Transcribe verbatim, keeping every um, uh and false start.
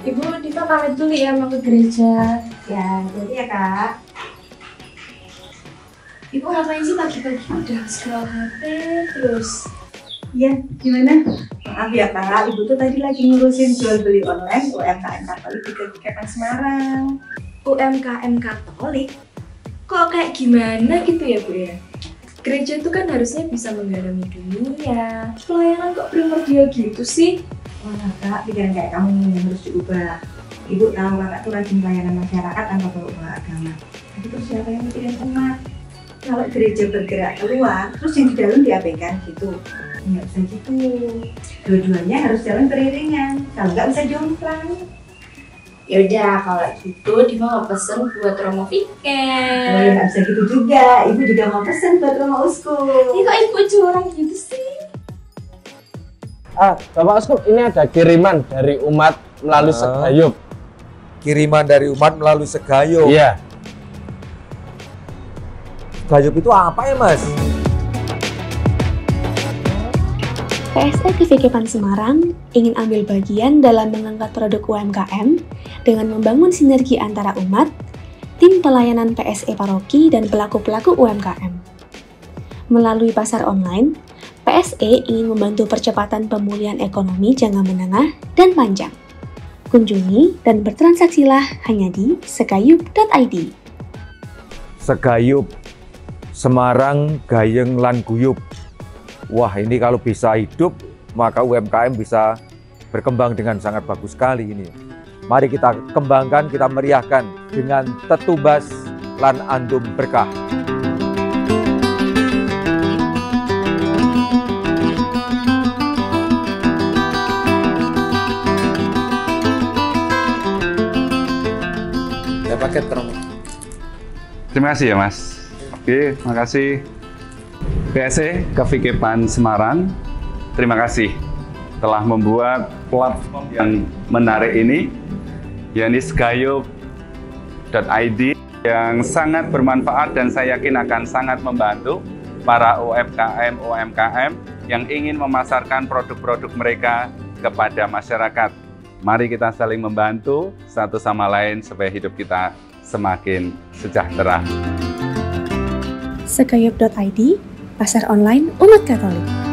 Ibu, Diva pamit dulu ya mau ke gereja. Ya, jadi ya Kak. Ibu ngapain sih pagi-pagi udah scroll H P terus? Iya, gimana? Maaf ya Kak, Ibu tuh tadi lagi ngurusin jual beli online U M K M Katolik di Kefikepan Semarang. U M K M Katolik? Kok kayak gimana gitu ya Bu ya? Gereja itu kan harusnya bisa menggarami dunia. Pelayanan kok primordial gitu sih? Wah Kak, pikiran kayak kamu yang harus diubah. Ibu tahu Kakak tuh rajin pelayanan masyarakat tanpa bawa agama. Tapi terus siapa yang mikirin umat? Kalau gereja bergerak keluar, terus yang di dalam diabaikan gitu. Nggak bisa gitu. Dua-duanya harus jalan beriringan. Kalau nggak bisa jomplang. Yaudah, kalau gitu Diva mau pesen buat Romo Weekend. Oh ya nggak bisa gitu juga. Ibu juga mau pesen buat Romo Uskup. Ini kok ibu curang gitu sih? Ah, Bapak Uskup, ini ada kiriman dari umat melalui Uh, Segayub. Kiriman dari umat melalui Segayub. Iya. Segayub itu apa ya, Mas? P S E Kefikepan Semarang ingin ambil bagian dalam mengangkat produk U M K M dengan membangun sinergi antara umat, tim pelayanan P S E paroki, dan pelaku-pelaku U M K M. Melalui pasar online, P S E ingin membantu percepatan pemulihan ekonomi jangka menengah dan panjang. Kunjungi dan bertransaksilah hanya di segayub dot i d. Segayub, Semarang, Gayeng, lan Guyub. Wah, ini kalau bisa hidup, maka U M K M bisa berkembang dengan sangat bagus sekali ini. Mari kita kembangkan, kita meriahkan dengan Tetubas lan Andum Berkah. Ya paket Romo. Terima kasih ya Mas. Oke, makasih. P S E Kefikepan Semarang, terima kasih telah membuat platform yang menarik ini, yakni segayub dot i d, yang sangat bermanfaat dan saya yakin akan sangat membantu para U M K M U M K M yang ingin memasarkan produk-produk mereka kepada masyarakat. Mari kita saling membantu satu sama lain supaya hidup kita semakin sejahtera. segayub dot i d, pasar online umat Katolik.